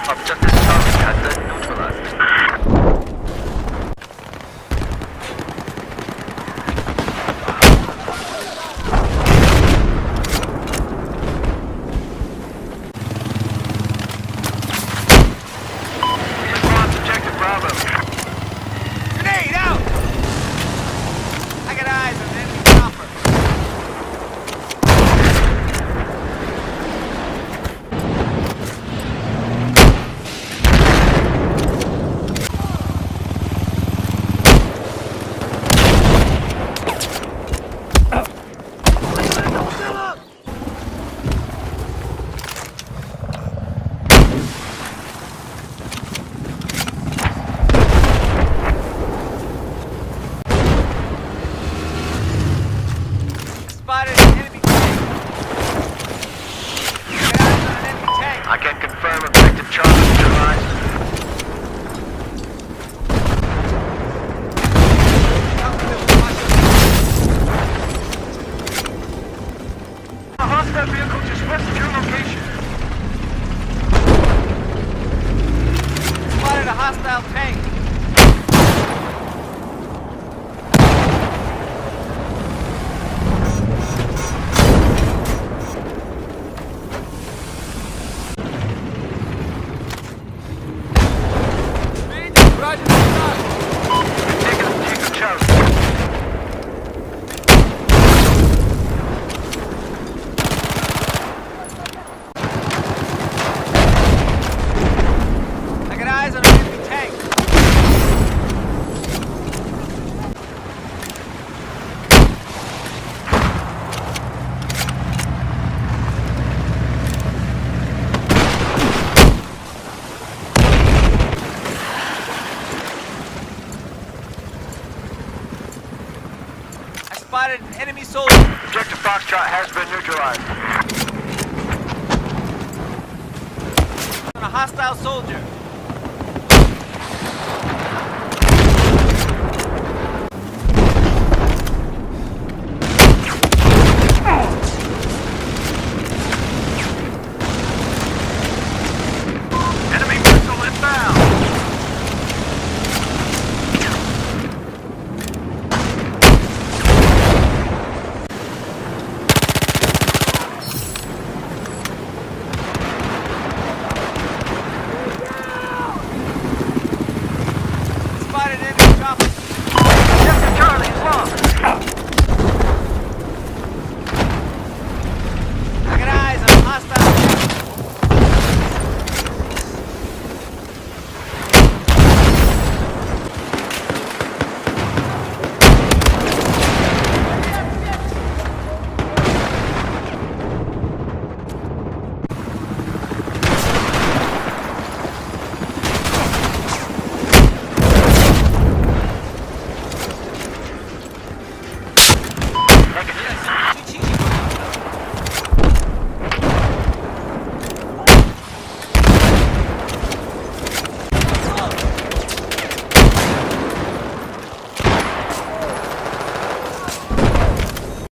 Objective Charlie has been neutralized. Spotted an enemy tank. Get eyes on an enemy tank. I can confirm objective Charlie neutralized. A hostile vehicle just west of your location. Spotted a hostile tank. Roger that. Take Charlie. I got eyes on an enemy tank. Spotted an enemy soldier. Objective Foxtrot has been neutralized. On a hostile soldier.